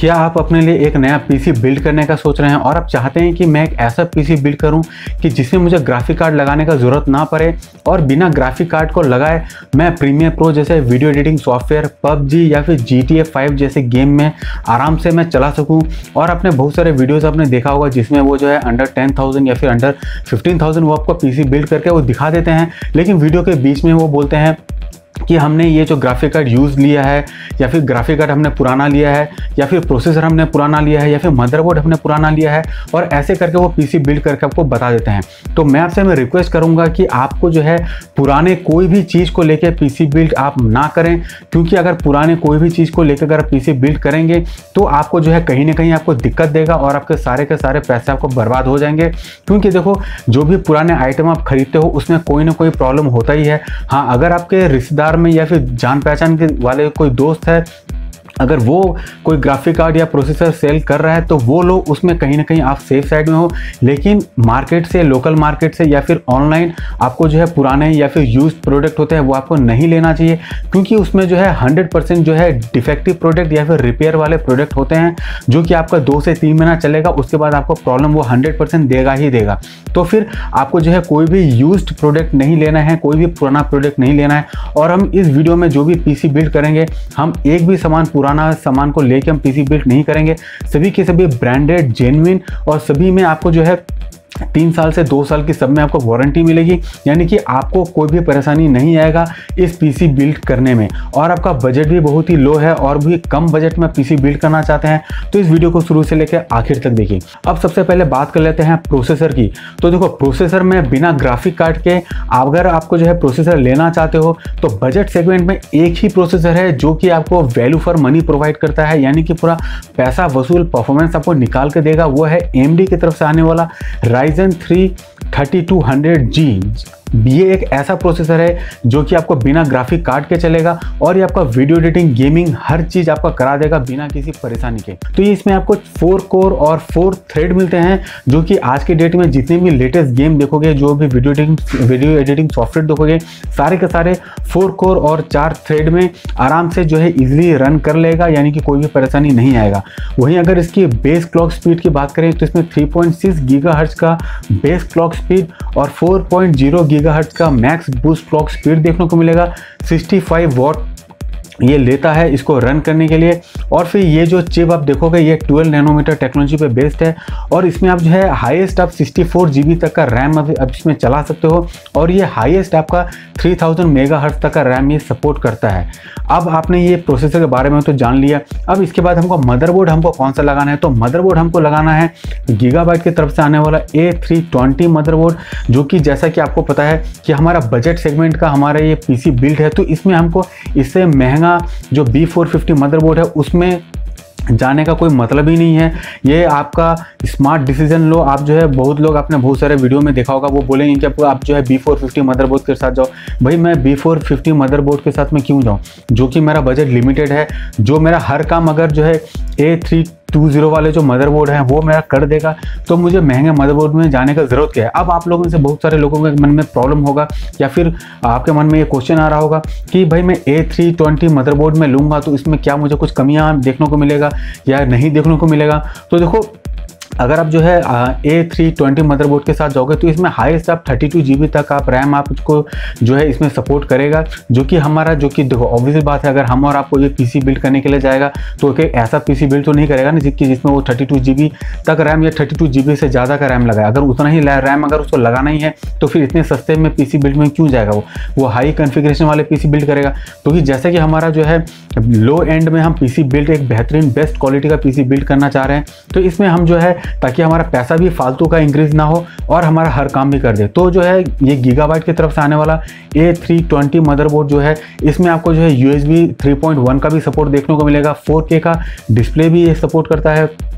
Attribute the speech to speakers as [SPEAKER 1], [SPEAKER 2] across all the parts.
[SPEAKER 1] क्या आप अपने लिए एक नया पीसी बिल्ड करने का सोच रहे हैं और आप चाहते हैं कि मैं एक ऐसा पीसी बिल्ड करूं कि जिसमें मुझे ग्राफिक कार्ड लगाने का ज़रूरत ना पड़े और बिना ग्राफिक कार्ड को लगाए मैं प्रीमियर प्रो जैसे वीडियो एडिटिंग सॉफ्टवेयर, पबजी या फिर GTA 5 जैसे गेम में आराम से मैं चला सकूं। और आपने बहुत सारे वीडियोज़ आपने देखा होगा जिसमें वो जो है अंडर 10,000 या फिर अंडर 15,000 वो आपको पीसी बिल्ड करके वो दिखा देते हैं, लेकिन वीडियो के बीच में वो बोलते हैं कि हमने ये जो ग्राफिक कार्ड यूज़ लिया है या फिर ग्राफिक कार्ड हमने पुराना लिया है या फिर प्रोसेसर हमने पुराना लिया है या फिर मदरबोर्ड हमने पुराना लिया है, और ऐसे करके वो पीसी बिल्ड करके आपको बता देते हैं। तो मैं आपसे मैं रिक्वेस्ट करूंगा कि आपको जो है पुराने कोई भी चीज़ को लेके पीसी बिल्ड आप ना करें, क्योंकि अगर पुराने कोई भी चीज़ को लेकर अगर पीसी बिल्ड करेंगे तो आपको जो है कहीं ना कहीं आपको दिक्कत देगा और आपके सारे के सारे पैसे आपको बर्बाद हो जाएंगे। क्योंकि देखो, जो भी पुराने आइटम आप खरीदते हो उसमें कोई ना कोई प्रॉब्लम होता ही है। हाँ, अगर आपके रिश्तेदार में या फिर जान पहचान के वाले कोई दोस्त है, अगर वो कोई ग्राफिक कार्ड या प्रोसेसर सेल कर रहा है तो वो लोग उसमें कहीं ना कहीं आप सेफ साइड में हो। लेकिन मार्केट से, लोकल मार्केट से या फिर ऑनलाइन आपको जो है पुराने या फिर यूज्ड प्रोडक्ट होते हैं वो आपको नहीं लेना चाहिए, क्योंकि उसमें जो है 100% जो है डिफेक्टिव प्रोडक्ट या फिर रिपेयर वाले प्रोडक्ट होते हैं जो कि आपका 2 से 3 महीना चलेगा, उसके बाद आपको प्रॉब्लम वो 100% देगा ही देगा। तो फिर आपको जो है कोई भी यूज्ड प्रोडक्ट नहीं लेना है, कोई भी पुराना प्रोडक्ट नहीं लेना है। और हम इस वीडियो में जो भी पीसी बिल्ड करेंगे, हम एक भी पुराना सामान को लेके हम पीसी बिल्ड नहीं करेंगे। सभी के सभी ब्रांडेड, जेन्युइन, और सभी में आपको जो है 3 साल से 2 साल की सब में आपको वारंटी मिलेगी, यानी कि आपको कोई भी परेशानी नहीं आएगा इस पीसी बिल्ड करने में। और आपका बजट भी बहुत ही लो है और भी कम बजट में पीसी बिल्ड करना चाहते हैं तो इस वीडियो को शुरू से लेकर आखिर तक देखिए। अब सबसे पहले बात कर लेते हैं प्रोसेसर की। तो देखो, प्रोसेसर में बिना ग्राफिक कार्ड के अगर आपको जो है प्रोसेसर लेना चाहते हो तो बजट सेगमेंट में एक ही प्रोसेसर है जो कि आपको वैल्यू फॉर मनी प्रोवाइड करता है, यानी कि पूरा पैसा वसूल परफॉर्मेंस आपको निकाल के देगा। वो है AMD की तरफ से आने वाला Ryzen 3 3200G। ये एक ऐसा प्रोसेसर है जो कि आपको बिना ग्राफिक कार्ड के चलेगा और ये आपका वीडियो एडिटिंग, गेमिंग हर चीज़ आपका करा देगा बिना किसी परेशानी के। तो ये इसमें आपको 4 कोर और 4 थ्रेड मिलते हैं, जो कि आज के डेट में जितने भी लेटेस्ट गेम देखोगे, जो भी वीडियो एडिटिंग सॉफ्टवेयर देखोगे, सारे के सारे 4 कोर और 4 थ्रेड में आराम से जो है इजीली रन कर लेगा, यानी कि कोई भी परेशानी नहीं आएगा। वहीं अगर इसकी बेस क्लॉक स्पीड की बात करें तो इसमें 3.6 गीगाहर्ट्ज का बेस क्लॉक स्पीड और 4.0 गीगाहर्ट्ज का मैक्स बूस्ट क्लॉक स्पीड देखने को मिलेगा। 65 वॉट ये लेता है इसको रन करने के लिए। और फिर ये जो चिप आप देखोगे ये 12 नैनोमीटर टेक्नोलॉजी पे बेस्ड है और इसमें आप जो है हाईएस्ट आप 64 GB तक का रैम अब इसमें चला सकते हो और ये हाईएस्ट आपका 3000 मेगाहर्ट्ज तक का रैम ये सपोर्ट करता है। अब आपने ये प्रोसेसर के बारे में तो जान लिया। अब इसके बाद हमको मदरबोर्ड हमको कौन सा लगाना है, तो मदरबोर्ड हमको लगाना है गीगाबाइट की तरफ से आने वाला A320 मदरबोर्ड, जो कि जैसा कि आपको पता है कि हमारा बजट सेगमेंट का हमारा ये पीसी बिल्ड है, तो इसमें हमको इससे महंगा जो B450 मदरबोर्ड है उसमें जाने का कोई मतलब ही नहीं है। ये आपका स्मार्ट डिसीजन लो। आप जो है बहुत लोग आपने बहुत सारे वीडियो में देखा होगा, वो बोलेंगे कि आप जो है B450 मदरबोर्ड के साथ जाओ। भाई, मैं B450 मदरबोर्ड के साथ मैं क्यों जाऊं, जो कि मेरा बजट लिमिटेड है, जो मेरा हर काम अगर जो है A320 वाले जो मदरबोर्ड हैं वो मेरा कर देगा, तो मुझे महंगे मदरबोर्ड में जाने का ज़रूरत क्या है। अब आप लोगों में से बहुत सारे लोगों के मन में प्रॉब्लम होगा या फिर आपके मन में ये क्वेश्चन आ रहा होगा कि भाई मैं A320 मदरबोर्ड में लूँगा तो इसमें क्या मुझे कुछ कमियाँ देखने को मिलेगा या नहीं देखने को मिलेगा। तो देखो, अगर आप जो है A320 मदरबोर्ड के साथ जाओगे तो इसमें हाईएस्ट आप 32 GB तक आप रैम आपको जो है इसमें सपोर्ट करेगा, जो कि देखो ऑब्वियसली बात है, अगर हम और आपको ये पीसी बिल्ड करने के लिए जाएगा तो ऐसा पीसी बिल्ड तो नहीं करेगा ना जिसमें वो 32 GB तक रैम या 32 GB से ज़्यादा का रैम लगाए। अगर उतना ही रैम अगर उसको लगाना ही है तो फिर इतने सस्ते में पीसी बिल्ड में क्यों जाएगा, वो हाई कॉन्फ़िगरेशन वाले पीसी बिल्ड करेगा। क्योंकि जैसे कि हमारा जो है लो एंड में हम पीसी बिल्ड एक बेहतरीन बेस्ट क्वालिटी का पीसी बिल्ड करना चाह रहे हैं, तो इसमें हम जो है ताकि हमारा पैसा भी फालतू का इंक्रीज ना हो और हमारा हर काम भी कर दे, तो जो है ये गीगाबाइट की तरफ से आने वाला A320 मदरबोर्ड जो है इसमें आपको जो है USB 3.1 का भी सपोर्ट देखने को मिलेगा। 4K का डिस्प्ले भी ये सपोर्ट करता है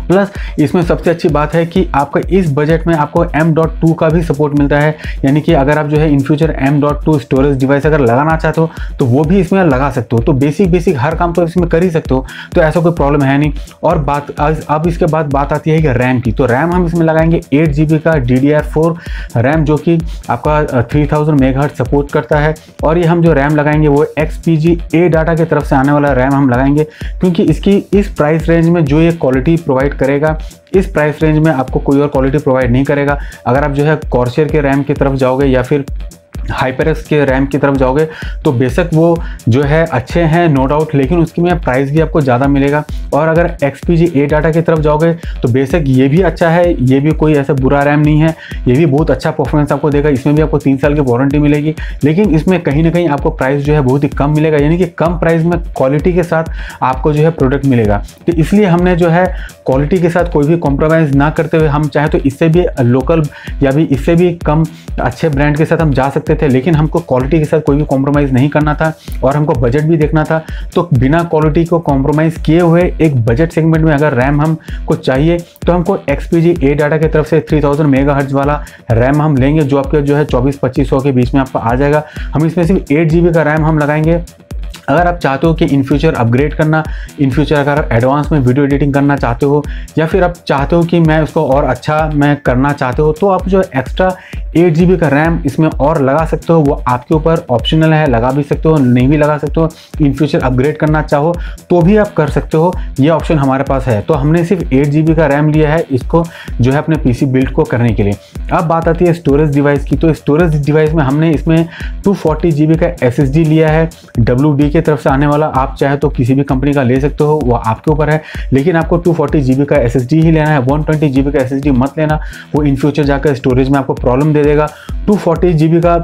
[SPEAKER 1] प्लस इसमें सबसे अच्छी बात है कि आपका इस बजट में आपको M.2 का भी सपोर्ट मिलता है, यानी कि अगर आप जो है in future M.2 storage device अगर लगाना चाहते हो तो वो भी इसमें लगा सकते हो। तो बेसिक हर काम तो इसमें कर ही सकते हो, तो ऐसा कोई प्रॉब्लम है नहीं। और बात अब इसके बाद बात आती है कि रैम की। तो रैम हम इसमें लगाएंगे 8 GB का DDR4 रैम, जो कि आपका 3000 मेगाहर्ट्ज सपोर्ट करता है। और ये हम जो रैम लगाएंगे वो XPG ADATA की तरफ से आने वाला रैम हम लगाएंगे, क्योंकि इसकी इस प्राइस रेंज में जो ये क्वालिटी प्रोवाइड करेगा, इस प्राइस रेंज में आपको कोई और क्वालिटी प्रोवाइड नहीं करेगा। अगर आप जो है कॉर्सर के रैम की तरफ जाओगे या फिर HyperX के रैम की तरफ जाओगे तो बेशक वो जो है अच्छे हैं नो डाउट, लेकिन उसकी में प्राइस भी आपको ज़्यादा मिलेगा। और अगर XPG ADATA की तरफ जाओगे तो बेशक ये भी अच्छा है, ये भी कोई ऐसा बुरा रैम नहीं है, ये भी बहुत अच्छा परफॉर्मेंस आपको देगा। इसमें भी आपको 3 साल की वारंटी मिलेगी, लेकिन इसमें कहीं ना कहीं आपको प्राइस जो है बहुत ही कम मिलेगा, यानी कि कम प्राइस में क्वालिटी के साथ आपको जो है प्रोडक्ट मिलेगा। तो इसलिए हमने जो है क्वालिटी के साथ कोई भी कॉम्प्रोमाइज़ ना करते हुए, हम चाहे तो इससे भी लोकल या भी इससे भी कम अच्छे ब्रांड के साथ हम जा सकते थे, लेकिन हमको क्वालिटी के साथ कोई भी कॉम्प्रोमाइज़ नहीं करना था और हमको बजट भी देखना था। तो बिना क्वालिटी को कॉम्प्रोमाइज़ किए हुए एक बजट सेगमेंट में अगर रैम हमको चाहिए तो हमको XPG ADATA की तरफ से 3000 मेगाहर्ट्ज वाला रैम हम लेंगे, जो आपके जो है 2400-2500 के बीच में आपको आ जाएगा। हम इसमें सिर्फ 8 GB का रैम हम लगाएंगे। अगर आप चाहते हो कि इन फ्यूचर अपग्रेड करना, इन फ्यूचर अगर आप एडवांस में वीडियो एडिटिंग करना चाहते हो, या फिर आप चाहते हो कि मैं उसको और अच्छा मैं करना चाहते हो, तो आप जो एक्स्ट्रा 8 GB का रैम इसमें और लगा सकते हो। वो आपके ऊपर ऑप्शनल है, लगा भी सकते हो, नहीं भी लगा सकते हो। इन फ्यूचर अपग्रेड करना चाहो तो भी आप कर सकते हो, ये ऑप्शन हमारे पास है। तो हमने सिर्फ 8 GB का रैम लिया है इसको जो है अपने PC बिल्ड को करने के लिए। अब बात आती है स्टोरेज डिवाइस की। तो स्टोरेज डिवाइस में हमने इसमें 240 GB का SSD लिया है, WD की तरफ से आने वाला। आप चाहे तो किसी भी कंपनी का ले सकते हो, वो आपके ऊपर है, लेकिन आपको 240 GB का SSD ही लेना है। 120 GB का SSD मत लेना, वो इन फ्यूचर जाकर स्टोरेज में आपको प्रॉब्लम दे देगा। 240 GB का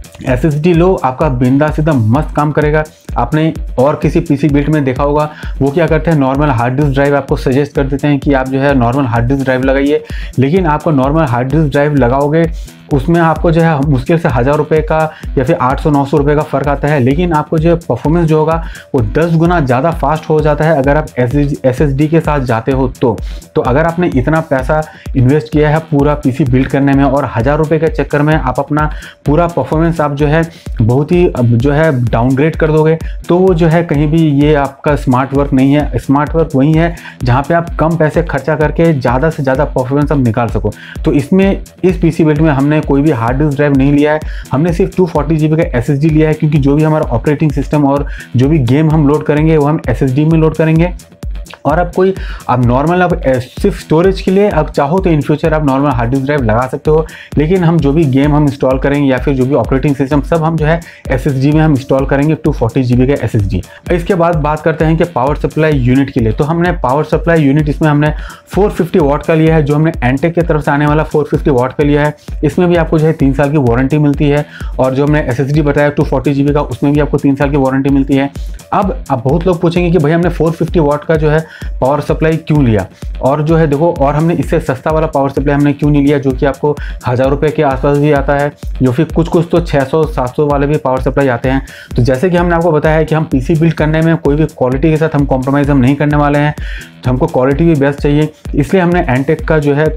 [SPEAKER 1] SSD लो, आपका बिंदा सीधा मस्त काम करेगा। आपने और किसी PC बिल्ड में देखा होगा, वो क्या करते हैं, नॉर्मल हार्ड डिस्क ड्राइव आपको सजेस्ट कर देते हैं कि आप जो है नॉर्मल हार्ड डिस्क ड्राइव लगाइए, लेकिन आपको नॉर्मल हार्ड डिस्क ड्राइव लगाओगे उसमें आपको जो है मुश्किल से 1000 रुपये का या फिर 800-900 रुपये का फ़र्क आता है, लेकिन आपको जो परफॉर्मेंस जो होगा वो 10 गुना ज़्यादा फास्ट हो जाता है अगर आप SSD के साथ जाते हो। तो अगर आपने इतना पैसा इन्वेस्ट किया है पूरा PC बिल्ड करने में और 1000 रुपये के चक्कर में आप अपना पूरा परफॉर्मेंस आप जो है बहुत ही जो है डाउनग्रेड कर दोगे, तो वो जो है कहीं भी ये आपका स्मार्ट वर्क नहीं है। स्मार्ट वर्क वही है जहाँ पे आप कम पैसे खर्चा करके ज़्यादा से ज़्यादा परफॉर्मेंस आप निकाल सको। तो इसमें इस PC बिल्ड में हमने कोई भी हार्ड डिस्क ड्राइव नहीं लिया है, हमने सिर्फ 240 GB का SSD लिया है, क्योंकि जो भी हमारा ऑपरेटिंग सिस्टम और जो भी गेम हम लोड करेंगे वो हम SSD में लोड करेंगे। और आप नॉर्मल आप सिर्फ स्टोरेज के लिए आप चाहो तो इन फ्यूचर आप नॉर्मल हार्ड डिस्क ड्राइव लगा सकते हो, लेकिन हम जो भी गेम हम इंस्टॉल करेंगे या फिर जो भी ऑपरेटिंग सिस्टम सब हम जो है SSD में हम इंस्टॉल करेंगे 240 GB का SSD। इसके बाद बात करते हैं कि पावर सप्लाई यूनिट के लिए। तो हमने पावर सप्लाई यूनिट इसमें हमने 450 वाट का लिया है, जो हमने एंटेक की तरफ से आने वाला 450 वाट का लिया है। इसमें भी आपको जो है 3 साल की वारंटी मिलती है, और जो हमने SSD बताया 240 GB का, उसमें भी आपको 3 साल की वारंटी मिलती है। अब बहुत लोग पूछेंगे कि भाई हमने 450 वाट का जो है पावर सप्लाई क्यों लिया, और जो है देखो, और हमने इससे सस्ता वाला पावर सप्लाई हमने क्यों नहीं लिया जो कि आपको 1000 रुपये के आसपास भी आता है, जो फिर कुछ तो 600-700 वाले भी पावर सप्लाई आते हैं। तो जैसे कि हमने आपको बताया है कि हम PC बिल्ड करने में कोई भी क्वालिटी के साथ हम कॉम्प्रोमाइज़ हम नहीं करने वाले हैं, तो हमको क्वालिटी भी बेस्ट चाहिए, इसलिए हमने एंटेक का जो है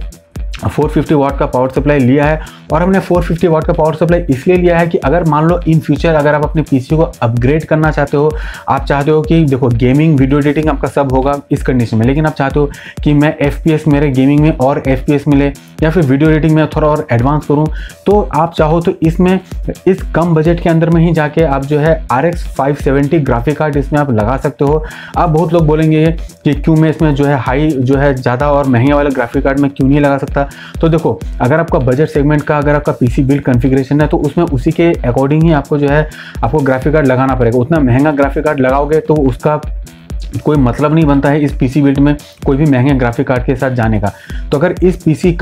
[SPEAKER 1] 450 वाट का पावर सप्लाई लिया है। और हमने 450 वाट का पावर सप्लाई इसलिए लिया है कि अगर मान लो इन फ्यूचर अगर आप अपने PC को अपग्रेड करना चाहते हो, आप चाहते हो कि देखो गेमिंग वीडियो एडिटिंग आपका सब होगा इस कंडीशन में, लेकिन आप चाहते हो कि मैं FPS मेरे गेमिंग में और FPS मिले या फिर वीडियो एडिटिंग में थोड़ा और एडवांस करूँ, तो आप चाहो तो इसमें इस कम बजट के अंदर में ही जाके आप जो है RX 570 ग्राफिक कार्ड इसमें आप लगा सकते हो। आप बहुत लोग बोलेंगे कि क्यों मैं इसमें जो है हाई जो है ज़्यादा और महंगे वाले ग्राफिक कार्ड में क्यों नहीं लगा सकता। तो देखो, अगर आपका बजट सेगमेंट का अगर आपका PC बिल्ड कॉन्फ़िगरेशन है तो उसमें उसी के अकॉर्डिंग ही आपको जो है आपको ग्राफिक कार्ड लगाना पड़ेगा। उतना महंगा ग्राफिक कार्ड लगाओगे तो उसका कोई मतलब नहीं बनता है इस PC बिल्ड में कोई भी महंगे ग्राफिक कार्ड के साथ जाने का। तो अगर इस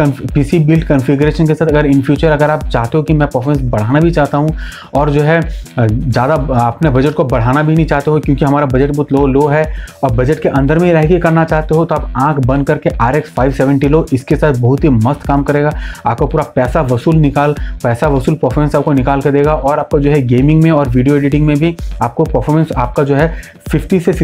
[SPEAKER 1] PC बिल्ड कॉन्फ़िगरेशन के साथ अगर इन फ्यूचर अगर आप चाहते हो कि मैं परफॉर्मेंस बढ़ाना भी चाहता हूं और जो है ज़्यादा अपने बजट को बढ़ाना भी नहीं चाहते हो, क्योंकि हमारा बजट बहुत लो है और बजट के अंदर में ही रह के करना चाहते हो, तो आप आंख बंद करके RX 570 लो। इसके साथ बहुत ही मस्त काम करेगा, आपको पूरा पैसा वसूल परफॉर्मेंस आपको निकाल कर देगा, और आपको जो है गेमिंग में और वीडियो एडिटिंग में भी आपको परफॉर्मेंस आपका जो है 50 से 60%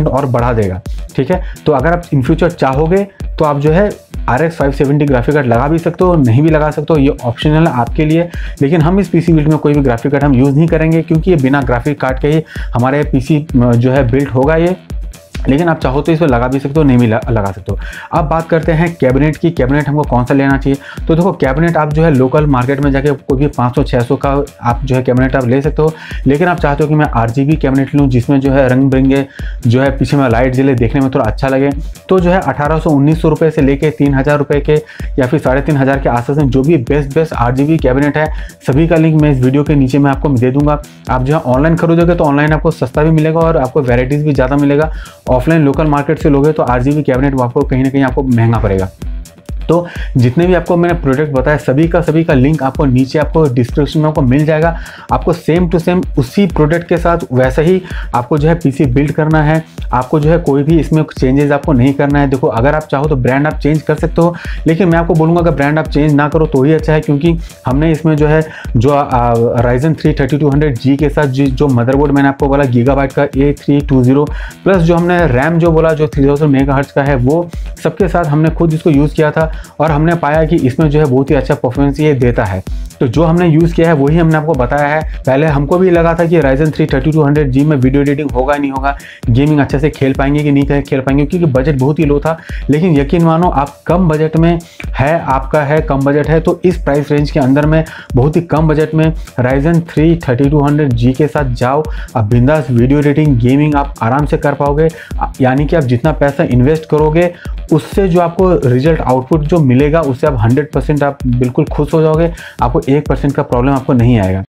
[SPEAKER 1] 10% और बढ़ा देगा। ठीक है, तो अगर आप इन फ्यूचर चाहोगे तो आप जो है RX 570 ग्राफिक कार्ड लगा भी सकते हो, नहीं भी लगा सकते हो, ये ऑप्शनल है आपके लिए। लेकिन हम इस पीसी बिल्ड में कोई भी ग्राफिक कार्ड हम यूज़ नहीं करेंगे, क्योंकि ये बिना ग्राफिक कार्ड के ही हमारे पीसी जो है बिल्ड होगा ये। लेकिन आप चाहो तो इसमें लगा भी सकते हो, नहीं भी लगा सकते हो। अब बात करते हैं कैबिनेट की। कैबिनेट हमको कौन सा लेना चाहिए? तो देखो, कैबिनेट आप जो है लोकल मार्केट में जाके कोई भी 500-600 का आप जो है कैबिनेट आप ले सकते हो। लेकिन आप चाहते हो कि मैं RGB कैबिनेट लूँ, जिसमें जो है रंग बिरंगे जो है पीछे में लाइट जले, देखने में थोड़ा अच्छा लगे, तो जो है 1800-1900 रुपये से लेके 3000 रुपये के या फिर 3500 के आसपास में जो भी बेस्ट RGB कैबिनेट है, सभी का लिंक मैं इस वीडियो के नीचे मैं आपको दे दूंगा। आप जो है ऑनलाइन खरीदोगे तो ऑनलाइन आपको सस्ता भी मिलेगा और आपको वेराइटीज़ भी ज़्यादा मिलेगा। ऑफलाइन लोकल मार्केट से लोगे तो RGB कैबिनेट आपको कहीं ना कहीं आपको महंगा पड़ेगा। तो जितने भी आपको मैंने प्रोडक्ट बताया सभी का लिंक आपको नीचे आपको डिस्क्रिप्शन में आपको मिल जाएगा। आपको सेम टू सेम उसी प्रोडक्ट के साथ वैसे ही आपको जो है पीसी बिल्ड करना है। आपको जो है कोई भी इसमें चेंजेस आपको नहीं करना है। देखो, अगर आप चाहो तो ब्रांड आप चेंज कर सकते हो, लेकिन मैं आपको बोलूँगा अगर ब्रांड आप चेंज ना करो तो ही अच्छा है, क्योंकि हमने इसमें जो है जो Ryzen 3 3200G के साथ जो मदरबोर्ड मैंने आपको बोला गीगाबाइट का A320 प्लस जो हमने रैम जो बोला जो 3000 मेगाहर्ट्ज का है, वो सबके साथ हमने खुद इसको यूज़ किया था और हमने पाया कि इसमें जो है बहुत ही अच्छा परफॉर्मेंस ये देता है। तो जो हमने यूज़ किया है वही हमने आपको बताया है। पहले हमको भी लगा था कि Ryzen 3 3200G में वीडियो एडिटिंग होगा नहीं होगा, गेमिंग अच्छे से खेल पाएंगे कि नहीं खेल पाएंगे, क्योंकि बजट बहुत ही लो था। लेकिन यकीन मानो, आप कम बजट में है, आपका है कम बजट है, तो इस प्राइस रेंज के अंदर में बहुत ही कम बजट में Ryzen 3 3200G के साथ जाओ। आप बिंदास वीडियो एडिटिंग गेमिंग आप आराम से कर पाओगे। यानी कि आप जितना पैसा इन्वेस्ट करोगे उससे जो आपको रिजल्ट आउटपुट जो मिलेगा उससे आप 100% आप बिल्कुल खुश हो जाओगे। आपको 1% का प्रॉब्लम आपको नहीं आएगा।